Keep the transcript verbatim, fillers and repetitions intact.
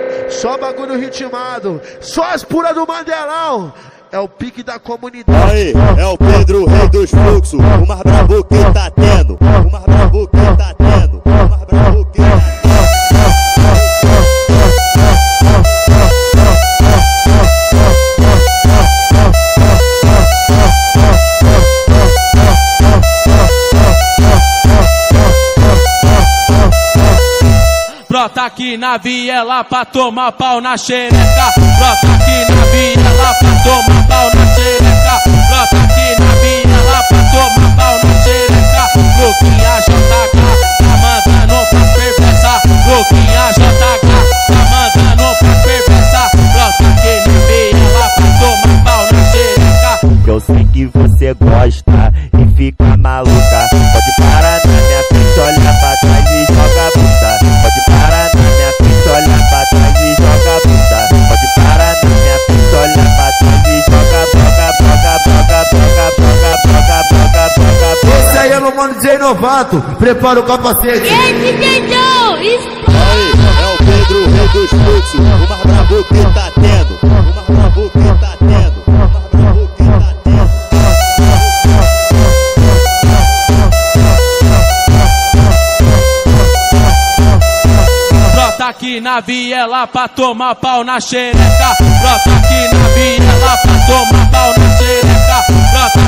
Só bagulho ritmado, só as puras do Mandelão. É o pique da comunidade. Aí, é o Pedro, o rei dos fluxos. O mais brabo que tá tendo. O mais brabo que tá tendo. O mais brabo que tá tendo. Brota aqui na viela pra tomar pau na xereca. Brota aqui na viela pra tomar pau na xereca. Brota aqui na viela pra tomar pau na xereca. Luquinha J K, tá mandando pras perversas. Luquinha J K, tá mandando pras perversas. Brota aqui na viela pra tomar pau na xereca. Eu sei que você gosta e fica maluca. Pode parar na minha frente, olhar pra trás e joga bunda. Pode parar na minha frente, olhar pra trás e joga bunda. Pode parar na minha frente, olhar pra trás e joga broga, broga, broga, broga, broga, broga, broga, broga, broga. Esse aí é meu mano D J Novato, prepara o capacete. E D J Joe, Aí, é o Pedro, o rei dos fluxos. O mais brabo que tá tendo. O mais brabo que tá tendo. O mais brabo que tá tendo. Brota aqui na viela pra tomar pau na xereca. Brota aqui na viela pra tomar pau na xereca. Brota